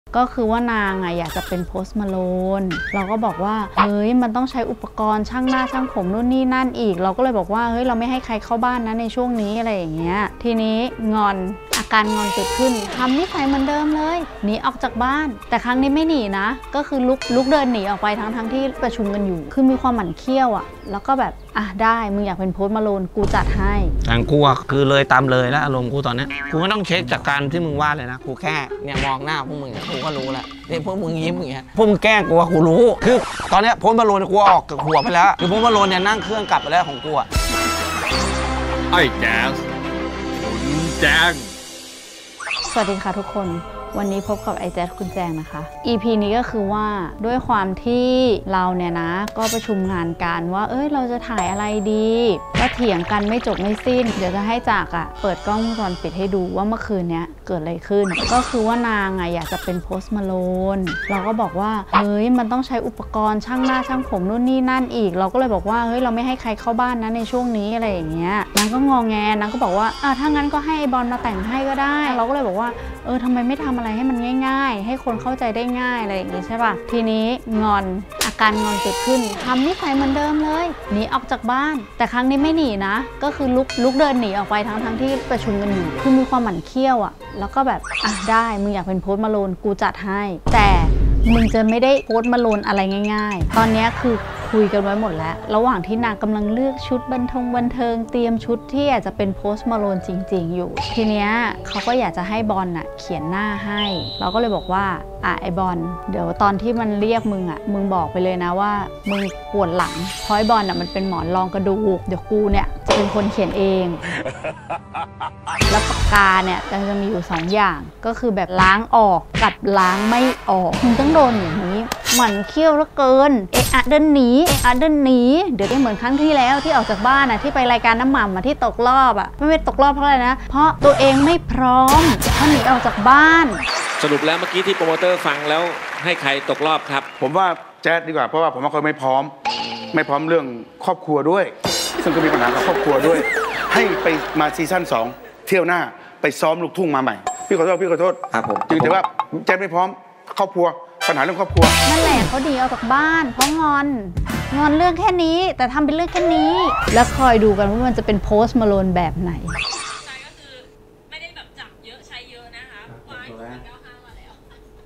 ก็คือว่านางอยากจะเป็นโพสต์มาโลนเราก็บอกว่าเฮ้ยมันต้องใช้อุปกรณ์ช่างหน้าช่างผมนู่นนี่นั่นอีกเราก็เลยบอกว่าเฮ้ยเราไม่ให้ใครเข้าบ้านนะในช่วงนี้อะไรอย่างเงี้ยทีนี้งอนอาการงอนเกิดขึ้นทำนิสัยเหมือนเดิมเลยหนีออกจากบ้านแต่ครั้งนี้ไม่หนีนะก็คือลุกเดินหนีออกไปทั้งที่ประชุมกันอยู่คือมีความหมั่นเคี้ยวอ่ะแล้วก็แบบได้มึงอยากเป็นโพสต์มาโลนกูจัดให้แต่กูคือเลยตามเลยแล้วอารมณ์กูตอนนี้กูไม่ต้องเช็คจากการที่มึงว่าเลยนะกูแค่เนี่ยมองหน้าพวกมึงกูก็รู้แล้วนี่พวกมึงยิ้มอย่างเงี้ยพวกมึงแกล้งกูรู้คือตอนนี้โพสต์มาโลนกูออกกับหัวไปแล้วคือโพสต์มาโลนเนี่ยนั่งเครื่องกลับไปแล้วของกูไอ้แจ๊สคุณแจ้งสวัสดีค่ะทุกคนวันนี้พบกับไอแจ๊สคุณแจงนะคะ EP นี้ก็คือว่าด้วยความที่เราเนี่ยนะก็ประชุมงานกันว่าเราจะถ่ายอะไรดีก็เถียงกันไม่จบไม่สิ้นเดี๋ยวจะให้จากเปิดกล้องวงจรปิดให้ดูว่าเมื่อคืนนี้เกิดอะไรขึ้นก็คือว่านางอยากจะเป็นโพสต์มาโลนเราก็บอกว่าเฮ้ยมันต้องใช้อุปกรณ์ช่างหน้าช่างผมนู่นนี่นั่นอีกเราก็เลยบอกว่าเฮ้ยเราไม่ให้ใครเข้าบ้านนะในช่วงนี้อะไรอย่างเงี้ยนางก็งอแงนางก็บอกว่าถ้างั้นก็ให้ไอบอลมาแต่งให้ก็ได้เราก็เลยบอกว่าทำไมไม่ทำอะไรให้มันง่ายๆให้คนเข้าใจได้ง่ายอะไรอย่างงี้ใช่ป่ะทีนี้งอนอาการงอนเกิดขึ้นทำนิสัยเหมือนเดิมเลยหนีออกจากบ้านแต่ครั้งนี้ไม่หนีนะก็คือลุกเดินหนีออกไปทั้งที่ประชุมกันอยู่คือมีความหมั่นเคี้ยวอ่ะแล้วก็แบบได้มึงอยากเป็นโพสต์มาโลนกูจัดให้แต่มึงจะไม่ได้โพสต์มาโลนอะไรง่ายๆตอนนี้คือคุยกันไว้หมดแล้วระหว่างที่นางกำลังเลือกชุดบันเทิงเตรียมชุดที่อาจจะเป็นโพสต์มาโลนจริงๆอยู่ทีเนี้ยเขาก็อยากจะให้บอลเขียนหน้าให้เราก็เลยบอกว่าไอบอลเดี๋ยวตอนที่มันเรียกมึงมึงบอกไปเลยนะว่ามึงปวดหลังเพราะไอบอลมันเป็นหมอนรองกระดูกเดี๋ยวกูเนี่ยจะเป็นคนเขียนเองแล้วปากกาเนี่ยจะมีอยู่2อย่างก็คือแบบล้างออกกับล้างไม่ออกมึงต้องโดนอย่างนี้หมั่นเคี้ยวแล้วเกินเดินหนีเดินหนีเดี๋ยวได้เหมือนครั้งที่แล้วที่ออกจากบ้านที่ไปรายการน้ำหม่ำที่ตกรอบไม่ตกรอบเพราะอะไรนะเพราะตัวเองไม่พร้อมเพราะหนีออกจากบ้านสรุปแล้วเมื่อกี้ที่โปรโมเตอร์ฟังแล้วให้ใครตกรอบครับผมว่าแจ๊ดดีกว่าเพราะว่าผมว่าเขาไม่พร้อมเรื่องครอบครัวด้วยซึ่งก็มีปัญหากับครอบครัวด้วยให้ไปมาซีซั่น2เที่ยวหน้าไปซ้อมลูกทุ่งมาใหม่พี่ขอโทษครับผมจริงแต่ว่าแจ๊ดไม่พร้อมครอบครัวปัญหาเรื่องครอบครัวนั่นแหละเขาดีออกจากบ้านเพราะงอนเรื่องแค่นี้แต่ทำเป็นเรื่องแค่นี้แล้วคอยดูกันว่ามันจะเป็นโพสต์มาโลนแบบไหนไม่ได้แบบจับเยอะใช้เยอะนะคะวาย95มาแล้ว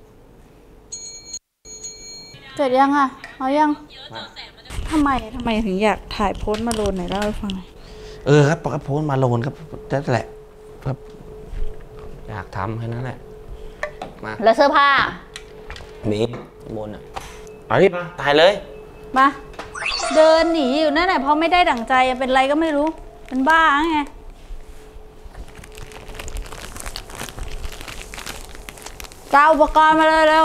เสร็จยังเอายังทำไมถึงอยากถ่ายโพสต์มาโลนไหนเล่าให้ฟังครับก็โพสต์มาโลนครับนั่นแหละครับอยากทำแค่นั้นแหละมาแล้วเสื้อผ้ามีบนเอาดิมาถ่ายเลยมาเดินหนีอยู่นั่นแหละเพราะไม่ได้ดั่งใจเป็นไรก็ไม่รู้เป็นบ้าไงเอาอุปกรณ์มาเลยเร็ว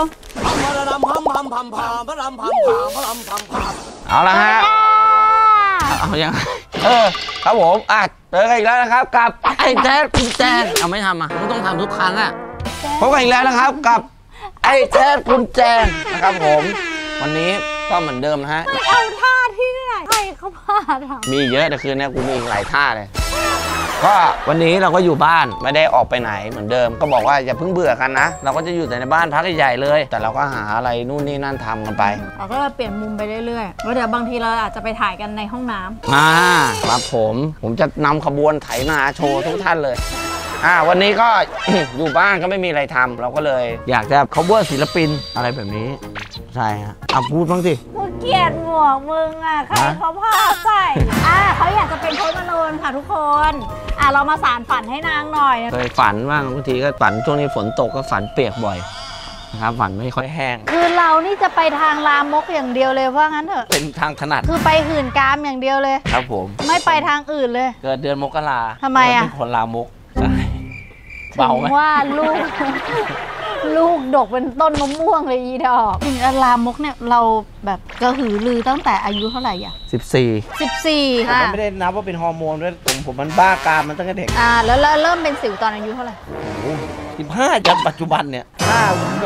เอาละฮะเอายังครับผมเจอกันอีกแล้วนะครับกับไอ้แจ๊ดคุณแจงไม่ทำมึงต้องทำทุกครั้งพบกันอีกแล้วนะครับกับไอ้แจ๊ดคุณแจงนะครับผมวันนี้ก็เหมือนเดิมนะฮะไม่เอาท่าที่ไหนใครเขาพาทำมีเยอะแต่คืนนี้กูมีอีกหลายท่าเลยก็วันนี้เราก็อยู่บ้านไม่ได้ออกไปไหนเหมือนเดิมก็บอกว่าอย่าเพิ่งเบื่อกันนะเราก็จะอยู่แต่ในบ้านพักใหญ่เลยแต่เราก็หาอะไรนู่นนี่นั่นทำกันไปเราก็เปลี่ยนมุมไปเรื่อยๆแล้วเดี๋ยวบางทีเราอาจจะไปถ่ายกันในห้องน้ำครับผมจะนำขบวนไถนาโชว์ทุกท่านเลยวันนี้ก็ อยู่บ้านก็ไม่มีอะไรทำเราก็เลยอยากจะ cover ศิลปินอะไรแบบนี้ใช่ฮะพูดบ้างสิกูเกลียดหมวกมึงใครเขาพาใส่เขาอยากจะเป็นโพสต์มาโลนค่ะทุกคนเรามาสานฝันให้นางหน่อยเคยฝันบ้างบางทีก็ฝันช่วงนี้ฝนตกก็ฝันเปียกบ่อยนะครับฝันไม่ค่อยแห้งคือเรานี่จะไปทางลามกอย่างเดียวเลยว่างั้นเถอะเป็นทางถนัดคือไปหื่นกามอย่างเดียวเลยครับผมไม่ไปทางอื่นเลยเกิดเดือนมกราทำไมเป็นคนลามกใช่เบาไหมว่าลูกดกเป็นต้นมะม่วงเลยอีดอกจริงลามกเนี่ยเราแบบกระหือรือตั้งแต่อายุเท่าไหร่14 ค่ะไม่ได้นับว่าเป็นฮอร์โมนด้วยผมมันบ้ากามมันตั้งแต่เด็กแล้วเริ่มเป็นสิวตอนอายุเท่าไหร่ 15จนปัจจุบันเนี่ยถ้าแบบ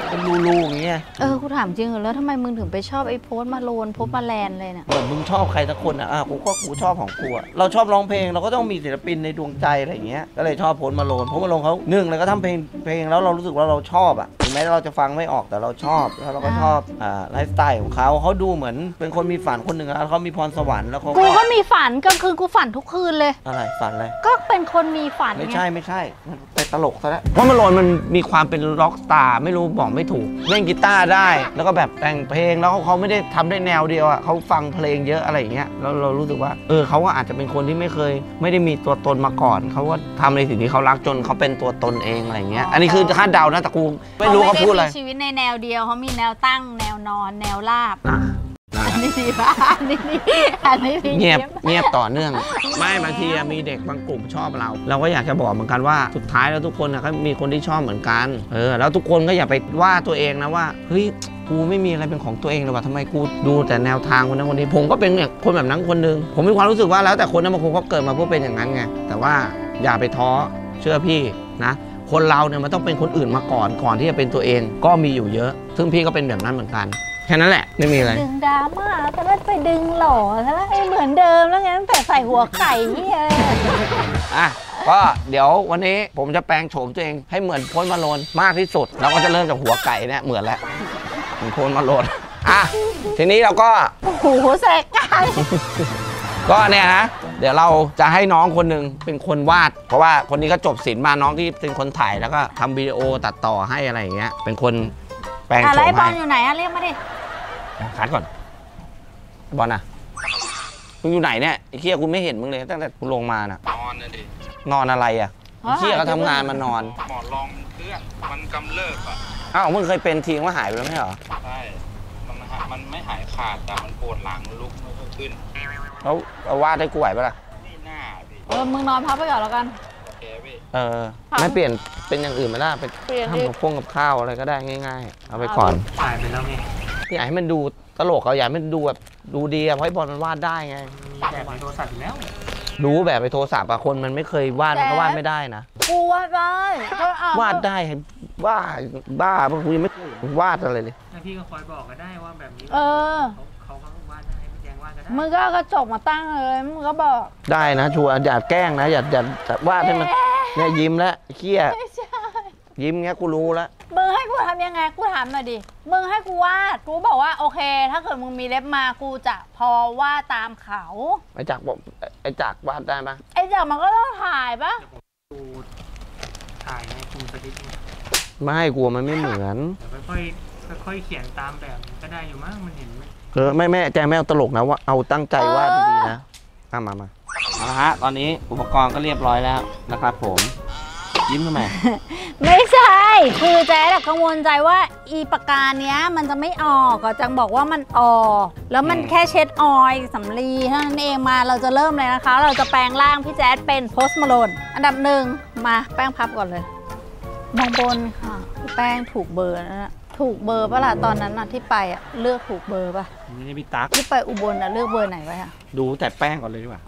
เป็นรูๆอย่างเงี้ยกูถามจริงเหรอแล้วทำไมมึงถึงไปชอบไอ้โพสต์มาโลนโพสต์มาแลนเลยเนี่ยเหมือนมึงชอบใครสักคนกูชอบของกูเราชอบร้องเพลงเราก็ต้องมีศิลปินในดวงใจอะไรอย่างเงี้ยก็เลยชอบโพสต์มาโลนเขาเลยก็ทำเพลงแล้วเรารู้สึกว่าเราชอบถึงแม้เราจะฟังไม่ออกแต่เราชอบแล้วเราก็ชอบไลฟ์สไตล์ของเขาดูเหมือนเป็นคนมีฝันคนหนึ่งแล้วเขามีพรสวรรค์แล้วกูก็มีฝันกลางคืนกูฝันทุกคืนเลยอะไรฝันอะไรก็เป็นคนมีฝันไม่ใช่ไปตลกซะแล้วเพราะมาโลนมันมีความเป็นร็อกสตาร์ไม่รู้บอกไม่ถูกเล่นกีตาร์ได้แล้วก็แบบแต่งเพลงแล้วเขาไม่ได้ทำได้แนวเดียวเขาฟังเพลงเยอะอะไรอย่างเงี้ยแล้วเรารู้สึกว่าเขาก็อาจจะเป็นคนที่ไม่ได้มีตัวตนมาก่อนเขาก็ทำในสิ่งที่เขารักจนเขาเป็นตัวตนเองอะไรเงี้ยอันนี้คือคาดเดานะแต่กูไม่รู้เขาพูดอะไรชีวิตในแนวเดียวเขามีแนวตั้งแนวนอนแนวราบอันนี้ดีป่ะอันนี้เงียบต่อเนื่องไม่บางทีมีเด็กบางกลุ่มชอบเราก็อยากจะบอกเหมือนกันว่าสุดท้ายแล้วทุกคนก็มีคนที่ชอบเหมือนกันแล้วทุกคนก็อย่าไปว่าตัวเองนะว่าเฮ้ยกูไม่มีอะไรเป็นของตัวเองเลยว่ะทำไมกูดูแต่แนวทางคนนั้นคนนี้ผมก็เป็นคนแบบนั้นคนนึงผมมีความรู้สึกว่าแล้วแต่คนนะบางคนเขาเกิดมาเพื่อเป็นอย่างนั้นไงแต่ว่าอย่าไปท้อเชื่อพี่นะคนเราเนี่ยมันต้องเป็นคนอื่นมาก่อนที่จะเป็นตัวเองก็มีอยู่เยอะซึ่งพี่ก็เป็นแบบนั้นเหมือนกันแค่นั้นแหละไม่มีอะไรดึงดราม่าแต่ว่าไปดึงหล่อแล้วเหมือนเดิมแล้วงั้นแต่ใส่หัวไก่นี่ก็เดี๋ยววันนี้ผมจะแปลงโฉมตัวเองให้เหมือนโพสต์มาโลนมากที่สุดเราก็จะเริ่มจากหัวไก่เนี่ยเหมือนแล้วเหมือนโพสต์มาโลนทีนี้เราก็โอ้โหแสกไก่ก็เนี่ยนะเดี๋ยวเราจะให้น้องคนหนึ่งเป็นคนวาดเพราะว่าคนนี้ก็จบศิลป์มาน้องที่เป็นคนถ่ายแล้วก็ทำวิดีโอตัดต่อให้อะไรอย่างเงี้ยเป็นคนแปลงโฉมให้อะไรบอลอยู่ไหนเรียกมาดิคัดก่อนบอลมึงอยู่ไหนเนี่ยไอ้เคี้ยกูไม่เห็นมึงเลยตั้งแต่กูลงมาน่ะนอนนะดินอนอะไรไอ้เคี้ยก็ทำงานมานอนหมอนรองเครื่องมันกำเริบมึงเคยเป็นทีว่าหายไปแล้วไม่เหรอใช่มันไม่หายขาดแต่มันปวดหลังลุกไม่ค่อยขึ้นแล้ววาดได้กูไหวปะล่ะไม่น่ามึงนอนพักไปก่อนแล้วกันไม่เปลี่ยนเป็นอย่างอื่นไม่ได้ไปทำกับข้าวอะไรก็ได้ง่ายๆเอาไปก่อนถ่ายไปแล้วไงอยากให้มันดูตลกอยากให้มันดูแบบดูดีเพราะบอลมันวาดได้ไงแบบในโทรศัพท์แล้วรู้แบบไปโทรศัพท์คนมันไม่เคยวาดมันก็วาดไม่ได้นะกูวาดได้วาดได้บ้ากูยังไม่วาดอะไรเลยพี่ก็คอยบอกก็ได้ว่าแบบนี้เขาก็วาดได้แจ้งวาดก็ได้มึงก็กระจกมาตั้งเลยมึงก็บอกได้นะชัวร์อย่าแกล้งนะอย่าวาดให้มันเนี่ยยิ้มแล้วเขี้ยยิ้มเงี้ยกูรู้แล้วมึงให้กูทำยังไงกูถามหน่อยดิมึงให้กูวาดกูบอกว่าโอเคถ้าเกิดมึงมีเล็บมากูจะพอวาดตามเขาไอ้จักวาดได้ปะไอ้จักมันก็ต้องถ่ายปะกูถ่ายให้กูสติ๊กไม่กลัวมันไม่เหมือนค่อยเขียนตามแบบก็ได้อยู่มั้งมันเห็นไหมแม่แจงไม่เอาตลกนะว่าเอาตั้งใจวาดดีๆนะมาฮะตอนนี้อุปกรณ์ก็เรียบร้อยแล้วนะครับผมยิ้มทำไมไม่ใช่คือแจ๊ดกังวลใจว่าอีปากกาเนี้ยมันจะไม่ออกจังบอกว่ามันออกแล้วมันแค่เช็ดออยล์สำลีเท่านั้นเองมาเราจะเริ่มเลยนะคะเราจะแปลงร่างพี่แจ๊ดเป็นโพสต์มาโลนอันดับ1มาแป้งพับก่อนเลยมองบนค่ะแป้งถูกเบอร์นะถูกเบอร์ป่ะล่ะตอนนั้นที่ไปเลือกถูกเบอร์ป่ะไม่ได้พี่ตั๊กที่ไปอุบลเลือกเบอร์ไหนไว้ดูแต่แป้งก่อนเลยดีกว่า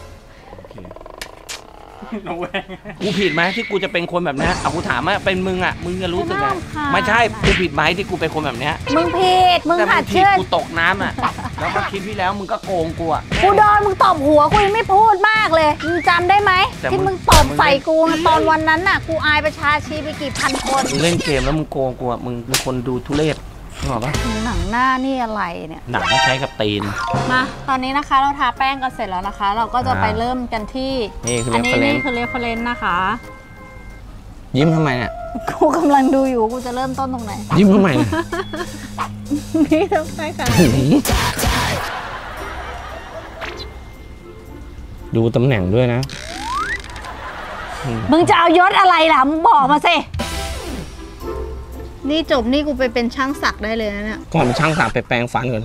กูผิดไหมที่กูจะเป็นคนแบบนี้กูถามว่าเป็นมึงมึงจะรู้สึกไงไม่ใช่กูผิดไหมที่กูเป็นคนแบบนี้มึงผิดมึงหัดเชื่อกูตกน้ำแล้วก็คิดพี่แล้วมึงก็โกงกูกูโดนมึงตบหัวกูยังไม่พูดมากเลยมึงจำได้ไหมที่มึงตบใส่กูตอนวันนั้นกูอายประชาชีไปกี่พันคนเล่นเกมแล้วมึงโกงกูมึงเป็นคนดูทุเรศหรอปะหนังหน้านี่อะไรเนี่ยหนังใช้กับตีนมาตอนนี้นะคะเราทาแป้งกันเสร็จแล้วนะคะเราก็จะไปเริ่มกันที่อันนี้คือเรฟเฟรนซ์นะคะยิ้มทำไมเนี่ยกูกำลังดูอยู่กูจะเริ่มต้นตรงไหนยิ้มทำไมนี่ทำไมค่ะดูตำแหน่งด้วยนะมึงจะเอายศอะไรล่ะมึงบอกมาสินี่จบนี่กูไปเป็นช่างศักดิ์ได้เลยนะเนี่ยก่อนเป็นช่างศักดิ์ไปแปลงฟันก่อน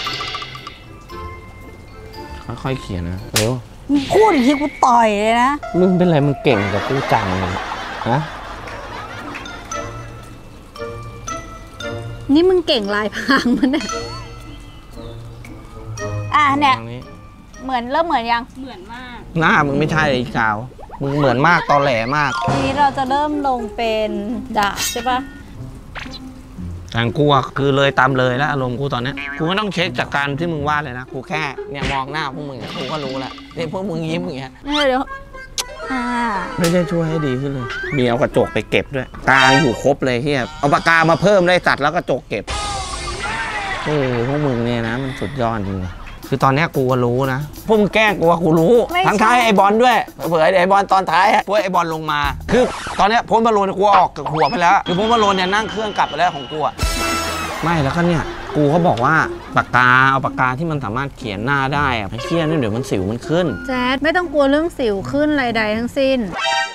ค่อยๆเขียนนะเร็วพูดอีกทีกูต่อยเลยนะมึงเป็นไรมึงเก่งกับกูจังเลยฮะนี่มึงเก่งลายพรางมันเนี่ยเนี่ยเหมือนเริ่มเหมือนยังเหมือนมากหน้ามึงไม่ใช่เลยกาวมึงเหมือนมากตอแหลมากทีนี้เราจะเริ่มลงเป็นดาบใช่ปะแต่กูอะคือเลยตามเลยแล้วอารมณ์กูตอนนี้กูไม่ต้องเช็คจากการที่มึงวาดเลยนะกูแค่เนี่ยมองหน้าพวกมึงกูก็รู้แล้วนี่พวกมึงยิ้มอย่างเงี้ยเดี๋ยวไม่ได้ช่วยให้ดีขึ้นเลยมีเอากระจกไปเก็บด้วยตาอยู่ครบเลยเฮียเอาปากกามาเพิ่มได้ตัดแล้วกระจกเก็บพวกมึงเนี่ยนะมันสุดยอดจริงคือตอนนี้กูก็รู้นะพวกมึงแกล้งกูว่ากูรู้ทั้งท้ายไอ้บอลด้วยเผื่อไอ้บอลตอนท้ายพวกไอ้บอลลงมาคือตอนนี้พ้นบอลลูนกูออกกับหัวไปแล้วคือพ้นบอลลูนเนี่ยนั่งเครื่องกลับไปแล้วของกูไม่แล้วก็เนี่ยกูเขาบอกว่าปากกาเอาปากกาที่มันสามารถเขียนหน้าได้อะไอ้เชี่ยนี่เดี๋ยวมันสิวมันขึ้นแจ๊ดไม่ต้องกลัวเรื่องสิวขึ้นอะไรใดทั้งสิ้น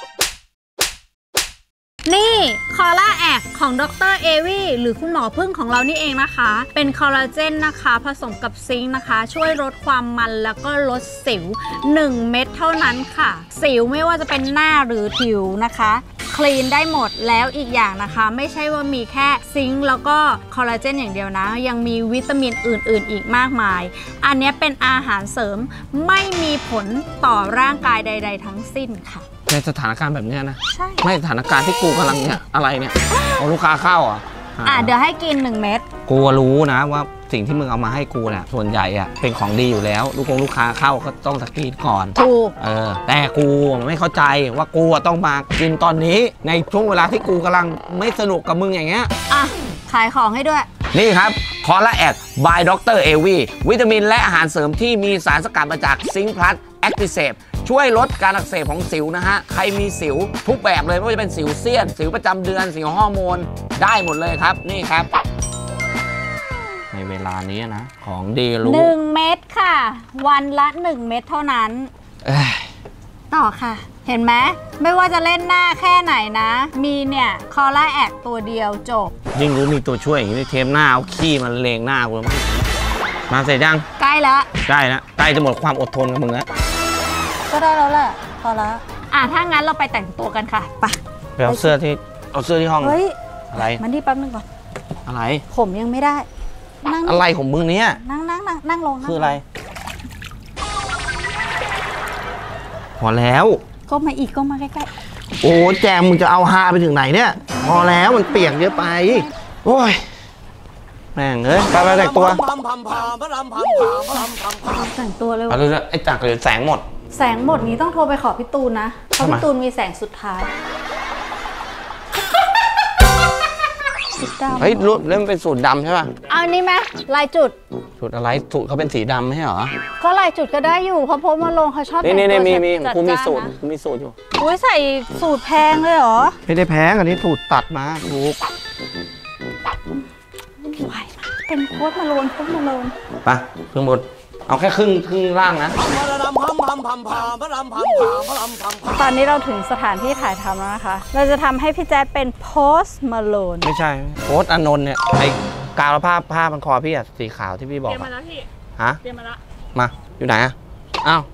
นี่คอลลาแอกของดร.เอวี่หรือคุณหมอพึ่งของเรานี่เองนะคะเป็นคอลลาเจนนะคะผสมกับซิงค์นะคะช่วยลดความมันแล้วก็ลดสิว1 เม็ดเท่านั้นค่ะสิวไม่ว่าจะเป็นหน้าหรือผิวนะคะคลีนได้หมดแล้วอีกอย่างนะคะไม่ใช่ว่ามีแค่ซิงค์แล้วก็คอลลาเจนอย่างเดียวนะยังมีวิตามินอื่นๆอีกมากมายอันนี้เป็นอาหารเสริมไม่มีผลต่อร่างกายใดๆทั้งสิ้นค่ะในสถานการณ์แบบนี้นะใช่ไม่สถานการณ์ที่กูกำลังเนี่ยอะไรเนี่ยเอาลูกค้าเข้าเดี๋ยวให้กิน1 เม็ดกูรู้นะว่าสิ่งที่มึงเอามาให้กูเนี่ยส่วนใหญ่อะเป็นของดีอยู่แล้วลูกค้าเข้าก็ต้องสกรีนก่อนถูกแต่กูไม่เข้าใจว่ากูต้องมากินตอนนี้ในช่วงเวลาที่กูกำลังไม่สนุกกับมึงอย่างเงี้ยขายของให้ด้วยนี่ครับคอลลาแอด by ดร.เอวีวิตามินและอาหารเสริมที่มีสารสกัดมาจากซิงค์พลัสแอคติเซฟช่วยลดการอักเสบของสิวนะฮะใครมีสิวทุกแบบเลยไม่ว่าจะเป็นสิวเสี้ยนสิวประจำเดือนสิวฮอร์โมนได้หมดเลยครับนี่ครับในเวลานี้นะของดีรู้ 1 เม็ดค่ะวันละ1 เม็ดเท่านั้นต่อค่ะเห็นไหมไม่ว่าจะเล่นหน้าแค่ไหนนะมีเนี่ยคอลลาแอกตัวเดียวจบยิ่งรู้มีตัวช่วยอย่างนี้เทมหน้าเอาขี้มันเลงหน้ากูแล้วมาเสร็จยังใกล้แล้วใกล้จะหมดความอดทนกับมึงแล้วก็ได้แล้วแหละพอแล้วถ้างั้นเราไปแต่งตัวกันค่ะไปเอาเสื้อที่ห้องเฮ้ยอะไรมันที่แป๊บนึงก่อนอะไรผมยังไม่ได้อะไรของมึงเนี่ยนั่งลงคืออะไรพอแล้วก็มาอีกก็มาใกล้ๆโอ้แจมมึงจะเอาฮาไปถึงไหนเนี่ยพอแล้วมันเปียกเยอะไปโอ้ยแม่งไปแต่งตัวแต่งตัวเลยเอาเลยไอ้จักรเลยแสงหมดนี้ต้องโทรไปขอพี่ตูนนะเพราะพี่ตูนมีแสงสุดท้ายเฮ้ยรูปเล่มเป็นสูตรดำใช่ป่ะเอานี่ไหมลายจุดอะไรสูตรเขาเป็นสีดำไม่ใช่เหรอก็ลายจุดก็ได้อยู่เพราะโพสมาลงเขาชอบนี่มีกูมีสูตรอยู่อุ้ยใส่สูตรแพงเลยเหรอไม่ได้แพงอันนี้สูตรตัดมาถูกไหวเป็นโพสมาลงไปเครื่องบนเอาแค่ครึ่งล่างนะตอนนี้เราถึงสถานที่ถ่ายทำแล้วนะคะเราจะทำให้พี่แจ๊ดเป็นโพสมาโลนไม่ใช่โพสอานนท์เนี่ยไอ้กาวผ้ามันคอพี่อะสีขาวที่พี่บอกเตรียมมาแล้วพี่เตรียมมาแล้วมาอยู่ไหนอะอ้าว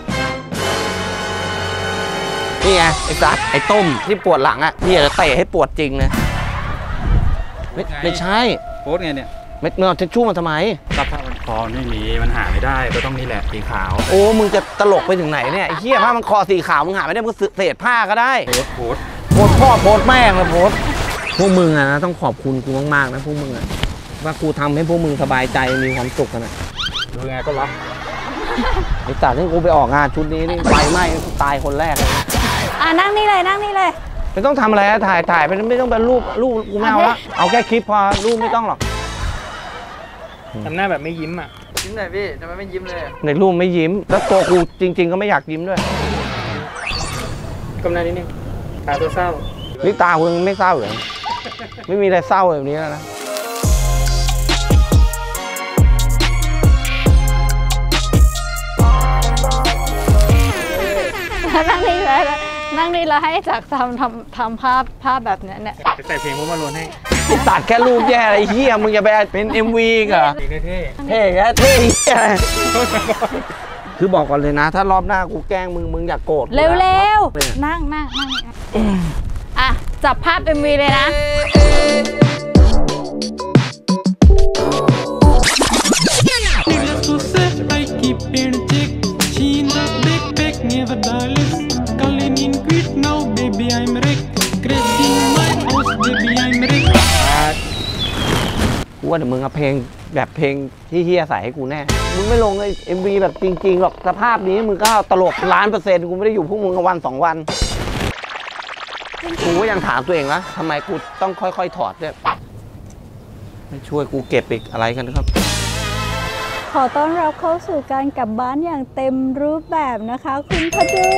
นี่ไงไอ้ซัดไอ้ต้มที่ปวดหลังอะพี่จะเตะให้ปวดจริงเลยไม่ใช่โพสไงเนี่ยเมื่อทิชชู่มาทำไมกับผ้ามันคอไม่มีมันหาไม่ได้ก็ต้องนี่แหละสีขาวโอ้มึงจะตลกไปถึงไหนเนี่ยไอ้เหี้ยผ้ามันคอสีขาวมึงหาไม่ได้มึงเศษผ้าก็ได้โพสพ่อโพสแม่งเลยโพสพวกมึงอะนะต้องขอบคุณกูมากๆนะพวกมึงอะว่ากูทำให้พวกมึงสบายใจมีความสุขกันนะดูไงก็รักไอ้ตัดที่กูไปออกงานชุดนี้นี่ไฟไหม้ตายคนแรกเลยนั่งนี่เลยไม่ต้องทำอะไรถ่ายไปไม่ต้องเป็นรูปกูไม่เอาละเอาแค่คลิปพอรูปไม่ต้องหรอกทำหน้าแบบไม่ยิ้มอ่ะยิ้มหน่อยพี่ทำไมไม่ยิ้มเลยในรูปไม่ยิ้มแล้วตัวกูจริงๆก็ไม่อยากยิ้มด้วยกำลังนิดนึงตาตัวเศร้านี่ตาคุณไม่เศร้าเหรอไม่มีอะไรเศร้าแบบนี้แล้วนะนั่งนี่แล้วให้จากทำภาพแบบนี้เนี่ยใส่เพลงพวกมาโลนให้ตัดแค่รูปแย่อะไรเหี้ยมึงอย่าไปเป็น MV เหรอเท่คือบอกก่อนเลยนะถ้ารอบหน้ากูแกล้งมึงอย่าโกรธเร็วนั่งจับภาพ MV เลยนะกูว่าเดี๋ยวมึงเอาเพลงแบบเพลงที่เฮียใส่ให้กูแน่มึงไม่ลงไอ้ MV แบบจริงๆหรอกสภาพนี้มึงก็ตลก1,000,000%กูไม่ได้อยู่พวกมึงวัน2 วันกูก็ยังถามตัวเองนะทำไมกูต้องค่อยๆถอดเนี่ยไม่ช่วยกูเก็บอีกอะไรกันครับขอต้อนรับเข้าสู่การกลับบ้านอย่างเต็มรูปแบบนะคะคุณพดุง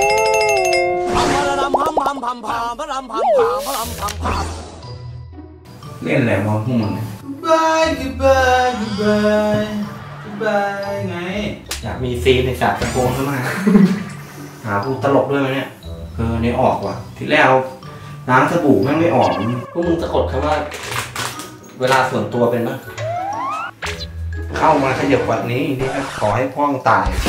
เล่นอะไรวะพวกมึงบายไงอยากมีซีนในฉากตะโกนขึ้นมาหากูตลกด้วยไหมเนี่ยนี่ออกว่ะทีแรกน้ำสบู่แม่งไม่ออกพวกมึงสะกดคำว่าเวลาส่วนตัวเป็นปะเข้ามาขยับกว่านี้นี่ขอให้พ่องตาย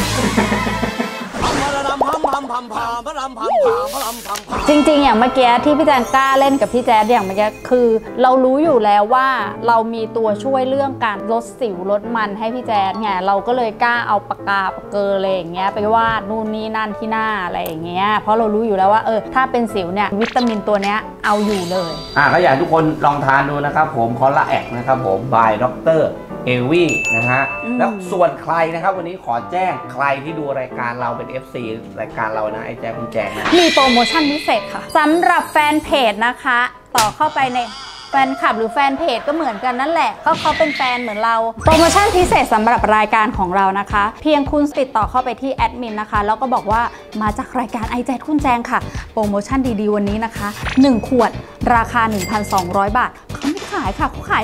จริงๆอย่างเมื่อกี้ที่พี่แจงกล้าเล่นกับพี่แจ๊ดอย่างเมื่อกี้คือเรารู้อยู่แล้วว่าเรามีตัวช่วยเรื่องการลดสิวลดมันให้พี่แจ๊ดไงเราก็เลยกล้าเอาปากกาปากเกออะไรอย่างเงี้ยไปวาดนู่นนี่นั่นที่หน้าอะไรอย่างเงี้ยเพราะเรารู้อยู่แล้วว่าถ้าเป็นสิวเนี่ยวิตามินตัวเนี้ยเอาอยู่เลยก็อยากทุกคนลองทานดูนะครับผมคอลลาแอกนะครับผมบายดร.เอวี่นะฮะแล้วส่วนใครนะครับวันนี้ขอแจ้งใครที่ดูรายการเราเป็น FC รายการเรานะไอ้แจ๊คคุณแจงนะมีโปรโมชั่นพิเศษค่ะสำหรับแฟนเพจนะคะต่อเข้าไปในแฟนคลับหรือแฟนเพจก็เหมือนกันนั่นแหละก็เขาเป็นแฟนเหมือนเราโปรโมชั่นพิเศษสำหรับรายการของเรานะคะเพียงคุณติดต่อเข้าไปที่แอดมินนะคะแล้วก็บอกว่ามาจากรายการไอแจ๊ดคุณแจงค่ะโปรโมชั่นดีๆวันนี้นะคะ1 ขวดราคา 1,200 บาทเขาไม่ขายค่ะเขาขาย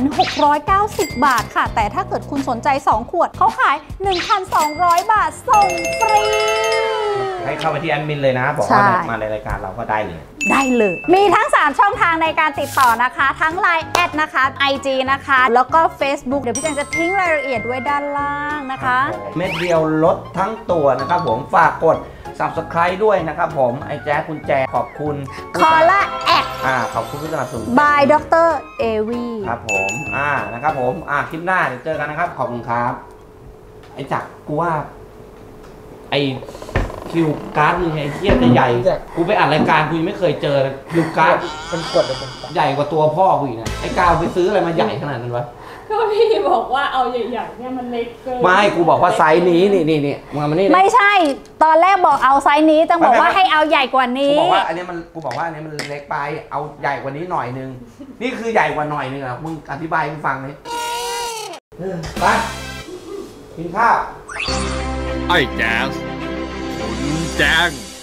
690 บาทค่ะแต่ถ้าเกิดคุณสนใจ2 ขวดเขาขาย 1,200 บาทส่งฟรีให้เข้าไปที่แอดมินเลยนะบอกว่ามาในรายการเราก็ได้เลยมีทั้ง3ช่องทางในการติดต่อนะคะทั้ง Line แอดนะคะ IG นะคะแล้วก็ Facebook เดี๋ยวพี่แจงจะทิ้งรายละเอียดไว้ด้านล่างนะคะเม็ดเดียวลดทั้งตัวนะครับผมฝากกด Subscribe ด้วยนะครับผมไอ้แจ๊คคุณแจขอบคุณคอล่าแอดขอบคุณผู้สนับสนุน by Dr. AV ครับผมนะครับผมคลิปหน้าเดี๋ยวเจอกันนะครับขอบคุณครับไอ้จักรกูว่าไอ้คิวการ์ดมึงไอ้เทียบใหญ่กูไปอ่านรายการกูยังไม่เคยเจอคิวการ์ดเป็นขวดเลยใหญ่กว่าตัวพ่อกูอีกนะไอ้กาวไปซื้ออะไรมาใหญ่ขนาดนั้นวะก็พี่บอกว่าเอาใหญ่ๆเนี่ยมันเล็กเกินไม่กูบอกว่าไซส์นี้นี่มันนี่ไม่ใช่ตอนแรกบอกเอาไซส์นี้จังบอกว่าให้เอาใหญ่กว่านี้กูบอกว่าอันนี้มันเล็กไปเอาใหญ่กว่านี้หน่อยนึงนี่คือใหญ่กว่าหน่อยนึงอ่ะมึงอธิบายมึงฟังเลยไปกินข้าวไอ้แจ๊สคุณแจง